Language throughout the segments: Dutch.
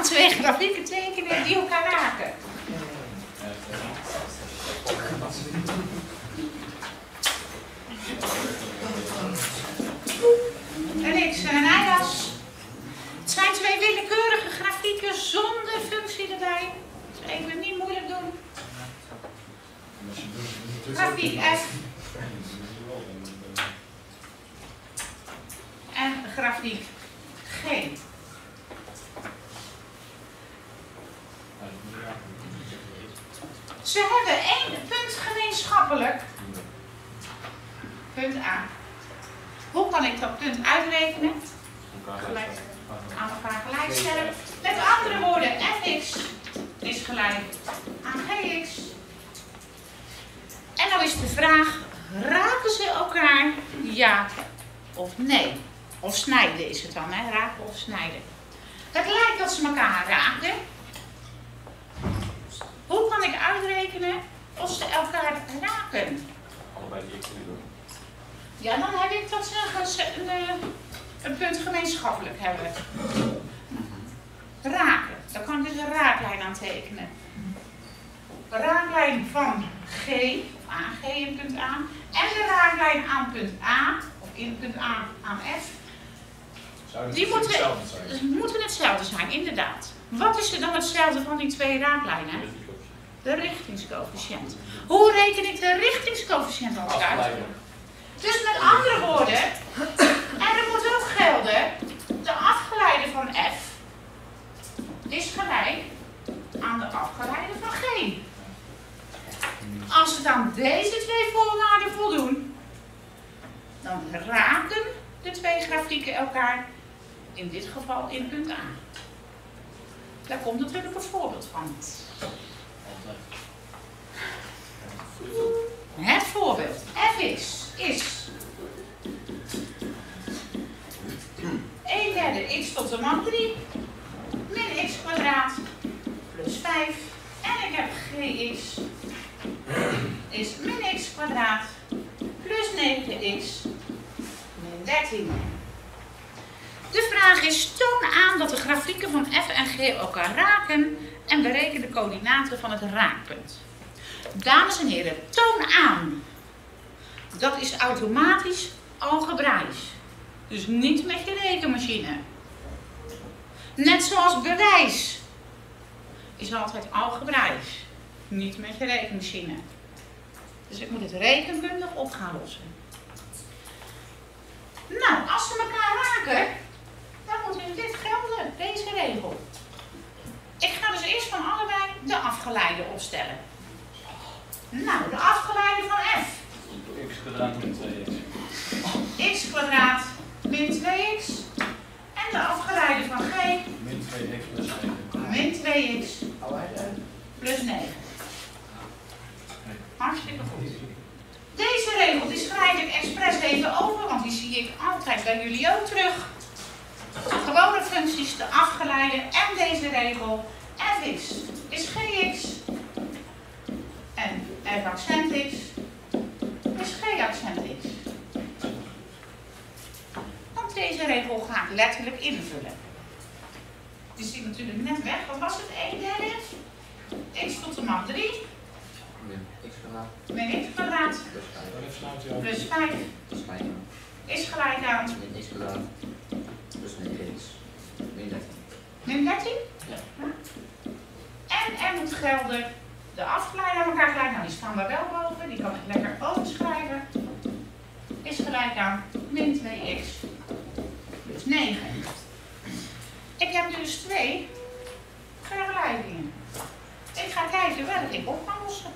twee grafieken tekenen die elkaar raken. Een x en een y-as. Het zijn twee willekeurige grafieken zonder functie erbij. Dus even niet moeilijk doen. Grafiek F. En grafiek G. Ze hebben één punt gemeenschappelijk. Punt A. Hoe kan ik dat punt uitrekenen? Gelijk aan elkaar gelijk stellen. Met andere woorden, fx is gelijk aan gx. En dan is de vraag, raken ze elkaar ja of nee? Of snijden is het dan, hè? Raken of snijden. Het lijkt dat ze elkaar raken. Hoe kan ik uitrekenen of ze elkaar raken? Allebei die x doen. Ja, dan heb ik dat ze een punt gemeenschappelijk hebben. Raken. Dan kan ik dus een raaklijn aantekenen. De raaklijn van G, of aan G in punt A, en de raaklijn aan punt A, of in punt A aan F. Die moeten hetzelfde zijn, inderdaad. Wat is er dan hetzelfde van die twee raaklijnen? De richtingscoëfficiënt. Hoe reken ik de richtingscoëfficiënt al uit? Dus met andere woorden, en er moet ook gelden, de afgeleide van F is gelijk aan de afgeleide van G. Als het aan deze twee voorwaarden voldoen, dan raken de twee grafieken elkaar, in dit geval in punt A. Daar komt natuurlijk een voorbeeld van. Het voorbeeld fx is 1/3 x tot de man 3 min x kwadraat plus 5 en ik heb gx is min x kwadraat plus 9x min 13. De vraag is, toon aan dat de grafieken van f en g elkaar raken en bereken de coördinaten van het raakpunt. Dames en heren, toon aan. Dat is automatisch algebraisch. Dus niet met je rekenmachine. Net zoals bewijs is altijd algebraisch. Niet met je rekenmachine. Dus ik moet het rekenkundig op gaan lossen. Nou, als ze elkaar raken, dan moet dit gelden, deze regel. Ik ga dus eerst van allebei de afgeleide opstellen. Nou, de afgeleide van f. X kwadraat min 2x. X kwadraat min 2x. En de afgeleide van g. Min 2x plus 9. Min 2x plus 9. Hartstikke goed. Deze regel die schrijf ik expres even over, want die zie ik altijd bij jullie ook terug. Gewone functies, de afgeleide en deze regel. Fx is gx. En f accent x is g accent x. Want deze regel ga ik letterlijk invullen. Die zit natuurlijk net weg. Wat was het? 1/3 x tot de macht 3 Min x kwadraat min x kwadraat plus 5 is gelijk aan min x kwadraat plus 9x min 13. min 13. Ja. En er moet gelden de afgeleide aan elkaar gelijk. Nou, die staan daar wel boven. Die kan ik lekker overschrijven. Is gelijk aan min 2x plus 9. Ik heb dus twee vergelijkingen. Ik ga kijken welke ik op kan lossen.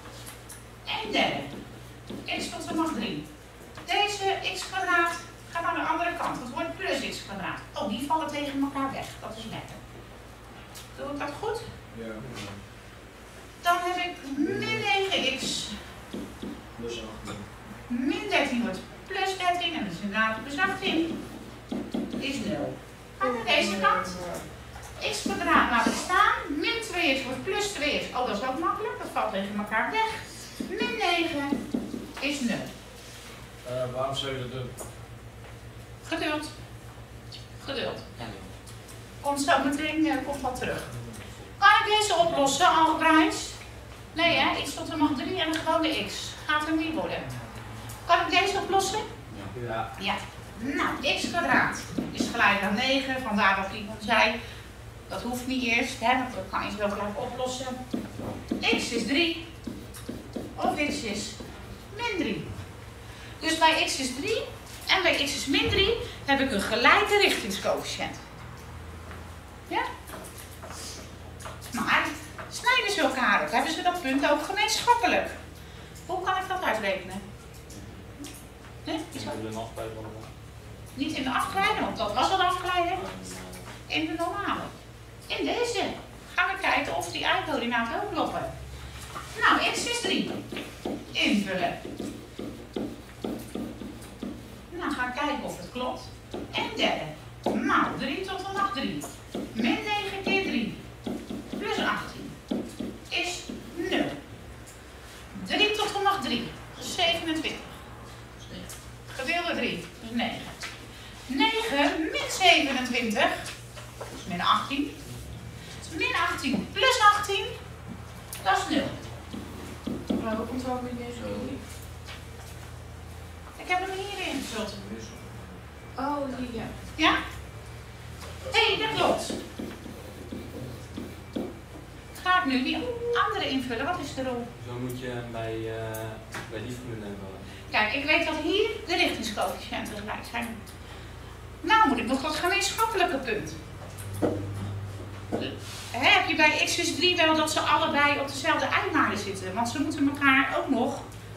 1/3 x tot de macht 3. Deze x kwadraat gaat aan de andere kant. Dat wordt plus x kwadraat. Oh, die vallen tegen elkaar weg. Dat is lekker. Doe ik dat goed? Ja. Dan heb ik min 9x Plus 18. min 13 wordt plus 13 en dat is inderdaad plus 18 is 0. Ga naar deze kant. X kwadraat laat ik staan. Min 2x wordt plus 2x. Oh, dat is ook makkelijk. Dat valt tegen elkaar weg. Min 9 is 0. Waarom zou je dat doen? Geduld. Geduld. Ja, komt zo meteen komt wat terug. Kan ik deze oplossen, algebraisch? Nee hè, x tot de macht 3 en een gewone x. Gaat hem niet worden. Kan ik deze oplossen? Ja. Ja. Nou, x kwadraat is gelijk aan 9, vandaar dat iemand zei, dat hoeft niet eerst, hè, want dat kan je zo gelijk oplossen. X is 3, of x is min 3. Dus bij x is 3 en bij x is min 3 heb ik een gelijke richtingscoëfficiënt. Ja? Maar snijden ze elkaar op, hebben ze dat punt ook gemeenschappelijk. Hoe kan ik dat uitrekenen? Nee? Niet in de afgeleide, want dat was al de afgeleide. In de normale. In deze gaan we kijken of die y-coördinaten ook kloppen. Nou, x is 3. Invullen. Nou, gaan we kijken of het klopt. En derde. Nou, 3 tot de macht 3. Min 9 keer 3. Plus 18. Is 0. 3 tot de macht 3. 27. Gedeeld door 3. Dus 9. 9 min 27. Dus min 18. Min 18 plus 18. Dat is 0. Maar hoe komt het ook in deze? Ik heb hem hierin gezet. Oh, hier. Ja? Hé, dat klopt. Ga ik nu die andere invullen? Wat is de rol? Zo moet je bij die formule invullen. Kijk, ik weet dat hier de richtingscoëfficiënten gelijk zijn. Nou moet ik nog dat gemeenschappelijke punt. Heb je bij x is 3 wel dat ze allebei op dezelfde y-waarde zitten? Want ze moeten elkaar ook nog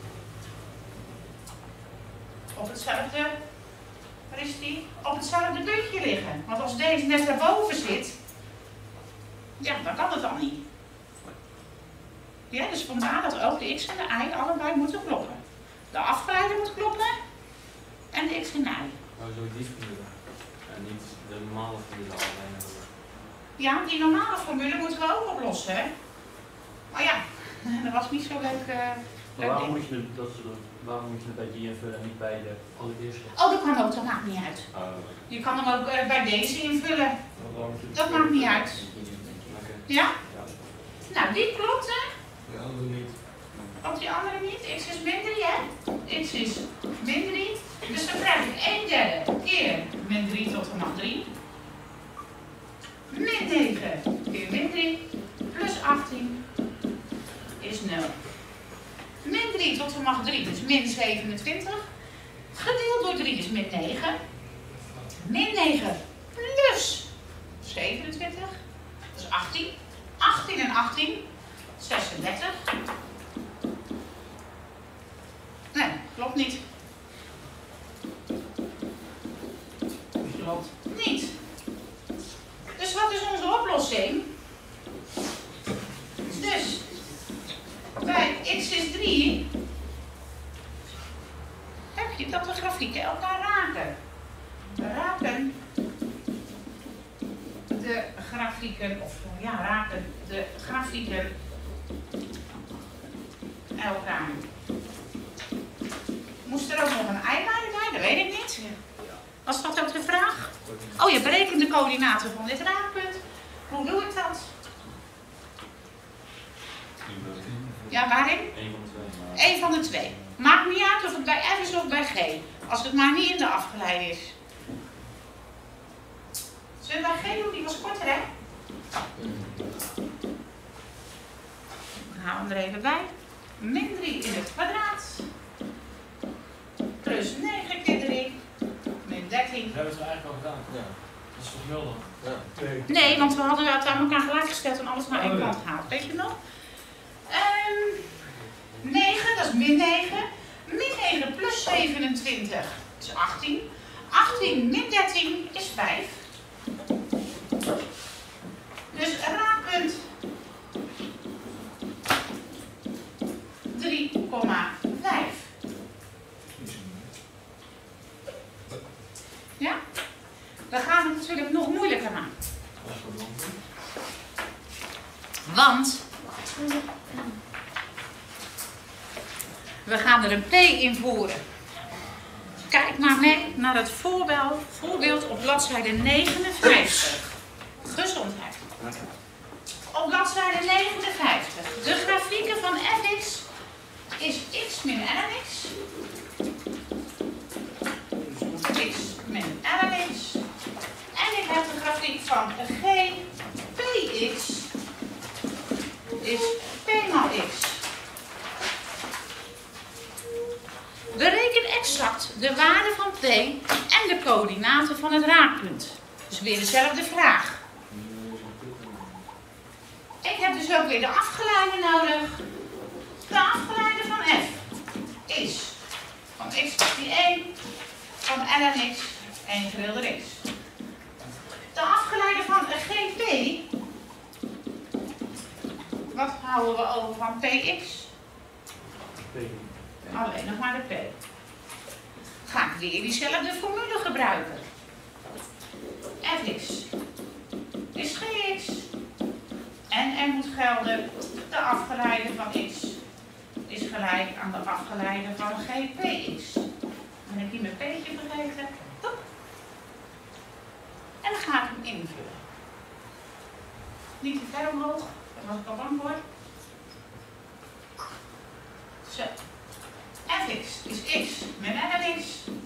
op hetzelfde, waar is die? Op hetzelfde puntje liggen. Want als deze net daarboven zit, ja, dan kan het dan niet. Ja, dus vandaar dat ook de x en de y allebei moeten kloppen. De afgeleide moet kloppen en de x en de y. Oh, zo die formule. En niet de normale formule allebei hebben. Ja, die normale formule moeten we ook oplossen, hè? Maar ja, dat was niet zo leuk. Maar waarom moet je het bij die invullen en niet bij de allereerste? Oh, dat kan ook, dat maakt niet uit. Je kan hem ook bij deze invullen. Dat maakt niet uit. Ja? Nou, die klopt, hè? De andere niet. Ook die andere niet. X is min 3, hè? X is min 3. Dus dan krijg ik 1/3 keer min 3 tot de macht 3. Min 9 keer min 3 plus 18 is 0. Min 3 tot de macht 3 is min 27. Gedeeld door 3 is min 9. Min 9 plus 27. Dat is 18. 18 en 18. 36. Nee, klopt niet. Klopt niet. Dus wat is onze oplossing? Dus bij x is 3 heb je dat de grafieken elkaar raken. Raken de grafieken, of ja, raken de grafieken elkaar. Moest er ook nog een y-waarde bij? Dat weet ik niet. Was dat ook de vraag? Oh, je berekent de coördinaten van dit raakpunt. Hoe doe ik dat? Ja, waarin? Eén van de twee. Maakt niet uit of het bij F is of bij G. Als het maar niet in de afgeleide is. Zullen we bij G doen? Die was korter, hè? Dan gaan we er even bij. Min 3 in het kwadraat. Plus 9 keer 3. Min 13. Dat hebben we het eigenlijk al gedaan. Ja. Dat is toch 0 dan? Ja. Nee, want we hadden het aan elkaar gelijk gesteld en alles naar één kant gehaald. Weet je nog? 9, dat is min 9. Min 9 plus 27 is 18. 18 min 13 is 5. Dus raakpunt 3,5. Ja? Dan gaan we het natuurlijk nog moeilijker maken. Want we gaan er een P invoeren. Kijk maar mee naar het voorbeeld op bladzijde 59. van g px is p maal x. Bereken exact de waarde van p en de coördinaten van het raakpunt. Dus weer dezelfde vraag. Ik heb dus ook weer de afgeleide nodig. De afgeleide van f is van x is die 1, van ln x 1 gedeeld door x. De afgeleide van gp, wat houden we over van px? Alleen nog maar de p. Ga ik weer diezelfde formule gebruiken. fx is gx. En er moet gelden, de afgeleide van x is gelijk aan de afgeleide van gpx. Dan heb ik hier mijn p'tje vergeten. Top. En dan ga ik hem invullen. Niet te ver omhoog, daar was ik al bang voor. Zo. fx is x min ln x.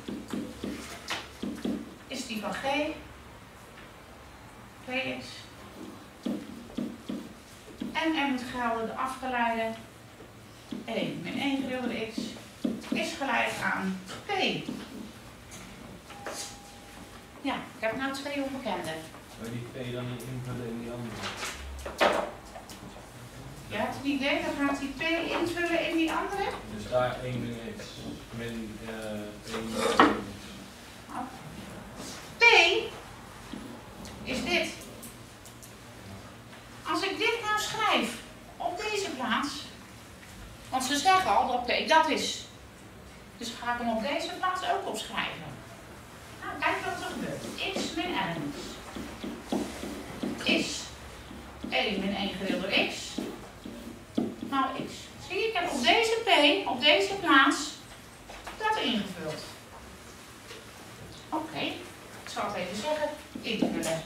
Is die van g. px. En er moet gelden de afgeleide 1 min 1 gedeeld door x is gelijk aan p. Ja, ik heb nou 2 onbekenden. Wil je die p dan niet invullen in die andere? Je hebt het idee, dan gaat die p invullen in die andere? Dus daar 1 min x min 1 P is dit. Als ik dit nou schrijf op deze plaats, want ze zeggen al dat P dat is. Dus ga ik hem op deze plaats ook opschrijven. Nou, kijk wat er gebeurt. X min ln is 1 min 1 gedeeld door x maal x. Zie je, ik heb op deze P, op deze plaats, dat ingevuld. Oké, ik zal het even zeggen. Invullen.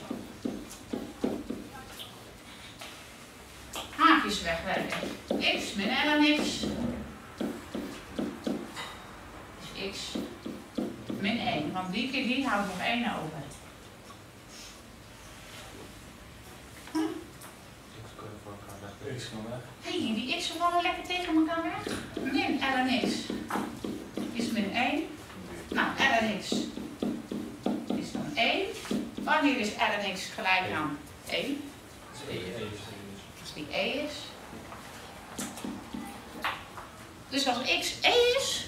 Haakjes wegwerken. X min ln x is x min 1. Want die keer die houdt nog 1 over. x kan weg. Hé, die x'en vallen lekker tegen elkaar weg. Min ln x is min 1. Nou, ln x is dan 1. Wanneer is ln x gelijk aan 1? Als die e is. Dus als x e is,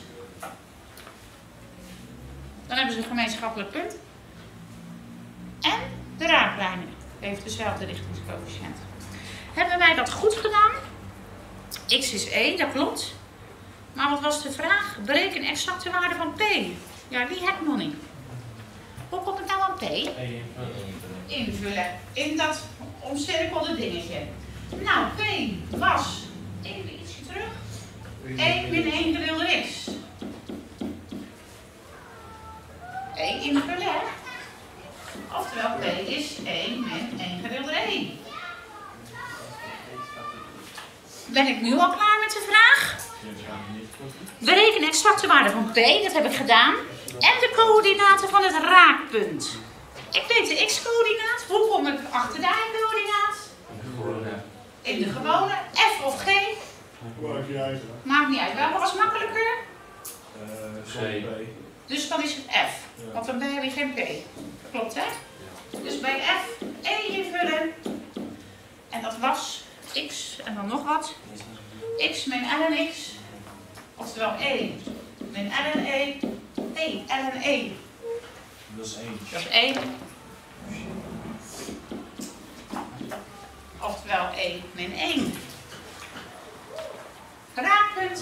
dan hebben ze een gemeenschappelijk punt. En de raaklijnen heeft dezelfde richtingscoëfficiënt. Hebben wij dat goed gedaan? X is 1, dat klopt. Maar wat was de vraag? Bereken exact de waarde van p. Ja, die heb ik nog niet. Hoe kom ik nou aan p? Invullen in dat omcirkelde dingetje. Nou, p was, even ietsje terug, 1 min 1 gedeeld door x. 1 invullen, hè? Oftewel, p is 1 min 1 gedeeld door 1. Ben ik nu al klaar met de vraag? Bereken exact de waarde van p, dat heb ik gedaan. En de coördinaten van het raakpunt. Ik weet de x-coördinaat. Hoe kom ik achter de y-coördinaat? In de gewone. F of G? Maakt niet uit. Welke was makkelijker? Dus dan is het F. Want dan heb je geen P. Klopt, hè? Dus bij F E invullen. En dat was x en dan nog wat. X min ln x. Oftewel E min ln E. E, ln E. Dat is 1. Dat is 1. Oftewel E min 1. Raakpunt.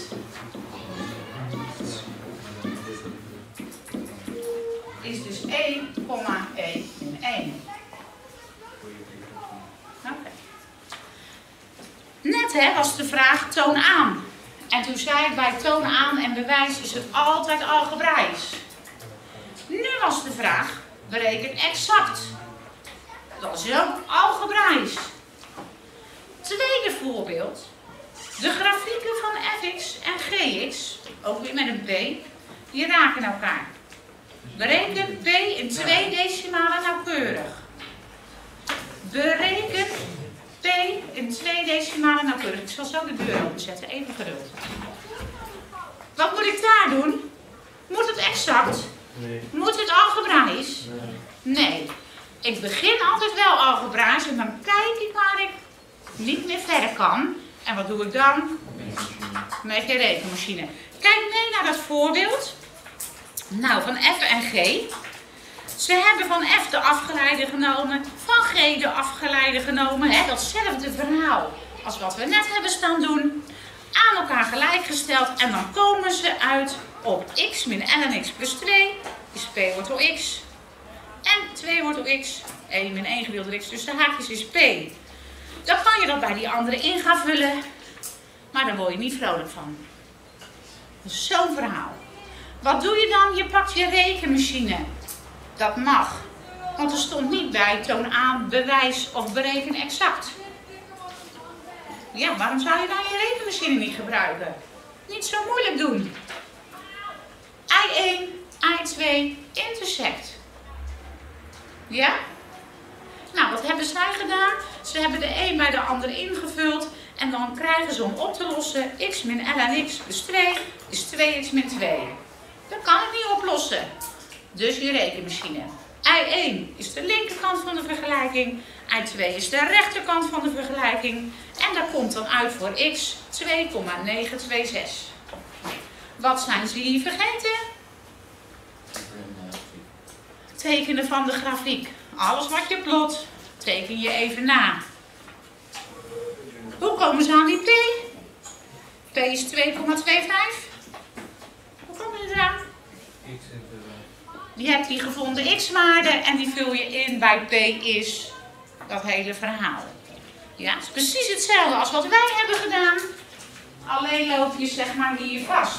Is dus 1, E min 1. Oké. Net hè, was de vraag toon aan. En toen zei ik bij toon aan en bewijs is het altijd algebraisch. Nu was de vraag, bereken exact. Dat is ook algebraisch. Tweede voorbeeld. De grafieken van fx en gx, ook weer met een p, die raken elkaar. Bereken p in 2 decimalen nauwkeurig. in 2 decimalen nauwkeurig. Ik zal zo de deur openzetten, even geduld. Wat moet ik daar doen? Moet het exact? Nee. Moet het algebraisch? Nee. Nee. Ik begin altijd wel algebraisch en dan kijk ik waar ik niet meer verder kan. En wat doe ik dan? Met je rekenmachine. Kijk mee naar dat voorbeeld. Nou, van F en G. Ze hebben van F de afgeleide genomen, van G de afgeleide genomen. Hè? Datzelfde verhaal als wat we net hebben staan doen. Aan elkaar gelijkgesteld en dan komen ze uit op x min ln x plus 2 is p wortel x. En 2 wortel x, 1 min 1 gedeeld door x, dus de haakjes is p. Dan kan je dat bij die andere in gaan vullen, maar daar word je niet vrolijk van. Zo'n verhaal. Wat doe je dan? Je pakt je rekenmachine. Dat mag, want er stond niet bij toon aan, bewijs of bereken exact. Ja, waarom zou je dan je rekenmachine niet gebruiken? Niet zo moeilijk doen. I1, I2, intersect. Ja? Nou, wat hebben zij gedaan? Ze hebben de een bij de ander ingevuld en dan krijgen ze om op te lossen x min ln x plus 2 is 2x min 2. Dat kan ik niet oplossen. Dus je rekenmachine. I1 is de linkerkant van de vergelijking. I2 is de rechterkant van de vergelijking. En dat komt dan uit voor x 2,926. Wat zijn ze hier vergeten? Tekenen van de grafiek. Alles wat je plot, teken je even na. Hoe komen ze aan die p? P is 2,25. Hoe komen ze eraan? X invullen. Je hebt die gevonden x-waarde en die vul je in bij p is dat hele verhaal. Ja, het is precies hetzelfde als wat wij hebben gedaan. Alleen loop je zeg maar hier vast.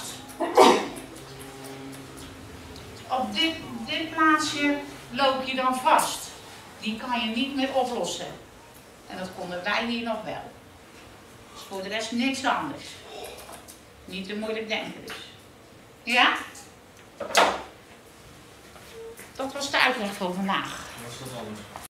Op dit plaatsje loop je dan vast. Die kan je niet meer oplossen. En dat konden wij hier nog wel. Dus voor de rest niks anders. Niet te moeilijk denken dus. Ja? Dat was de uitleg voor vandaag. Dat is wat anders.